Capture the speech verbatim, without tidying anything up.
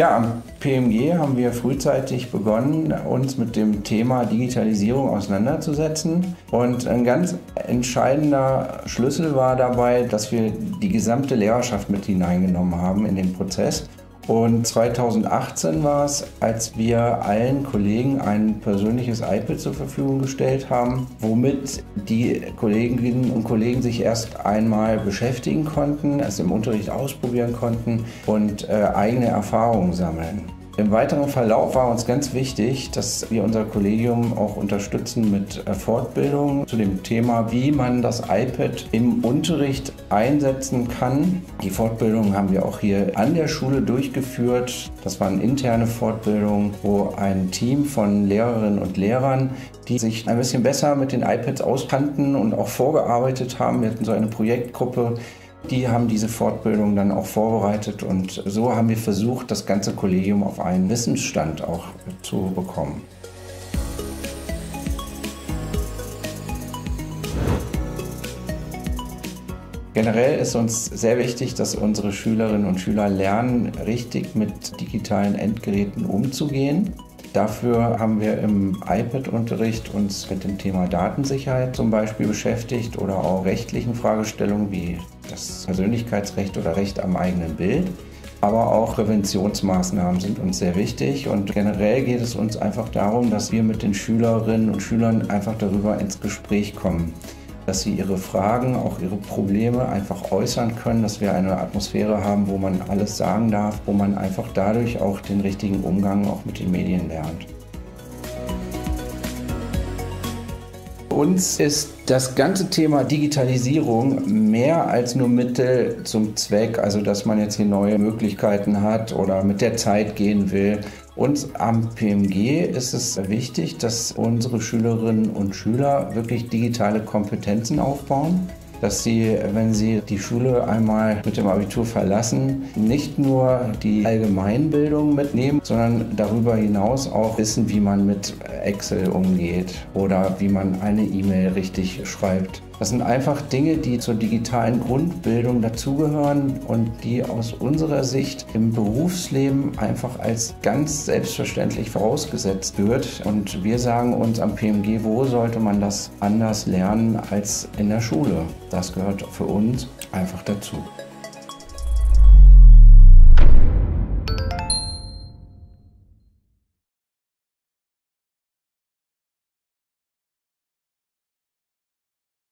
Ja, am P M G haben wir frühzeitig begonnen, uns mit dem Thema Digitalisierung auseinanderzusetzen. Und ein ganz entscheidender Schlüssel war dabei, dass wir die gesamte Lehrerschaft mit hineingenommen haben in den Prozess. Und zweitausendachtzehn war es, als wir allen Kollegen ein persönliches iPad zur Verfügung gestellt haben, womit die Kolleginnen und Kollegen sich erst einmal beschäftigen konnten, es im Unterricht ausprobieren konnten und äh, eigene Erfahrungen sammeln. Im weiteren Verlauf war uns ganz wichtig, dass wir unser Kollegium auch unterstützen mit Fortbildung zu dem Thema, wie man das iPad im Unterricht einsetzen kann. Die Fortbildung haben wir auch hier an der Schule durchgeführt. Das waren interne Fortbildungen, wo ein Team von Lehrerinnen und Lehrern, die sich ein bisschen besser mit den iPads auskannten und auch vorgearbeitet haben. Wir hatten so eine Projektgruppe. Die haben diese Fortbildung dann auch vorbereitet und so haben wir versucht, das ganze Kollegium auf einen Wissensstand auch zu bekommen. Generell ist uns sehr wichtig, dass unsere Schülerinnen und Schüler lernen, richtig mit digitalen Endgeräten umzugehen. Dafür haben wir im iPad-Unterricht uns mit dem Thema Datensicherheit zum Beispiel beschäftigt oder auch rechtlichen Fragestellungen wie das Persönlichkeitsrecht oder Recht am eigenen Bild. Aber auch Präventionsmaßnahmen sind uns sehr wichtig und generell geht es uns einfach darum, dass wir mit den Schülerinnen und Schülern einfach darüber ins Gespräch kommen, dass sie ihre Fragen, auch ihre Probleme einfach äußern können, dass wir eine Atmosphäre haben, wo man alles sagen darf, wo man einfach dadurch auch den richtigen Umgang auch mit den Medien lernt. Für uns ist das ganze Thema Digitalisierung mehr als nur Mittel zum Zweck, also dass man jetzt hier neue Möglichkeiten hat oder mit der Zeit gehen will. Uns am P M G ist es wichtig, dass unsere Schülerinnen und Schüler wirklich digitale Kompetenzen aufbauen, dass sie, wenn sie die Schule einmal mit dem Abitur verlassen, nicht nur die Allgemeinbildung mitnehmen, sondern darüber hinaus auch wissen, wie man mit Excel umgeht oder wie man eine E-Mail richtig schreibt. Das sind einfach Dinge, die zur digitalen Grundbildung dazugehören und die aus unserer Sicht im Berufsleben einfach als ganz selbstverständlich vorausgesetzt wird. Und wir sagen uns am P M G, wo sollte man das anders lernen als in der Schule? Das gehört für uns einfach dazu.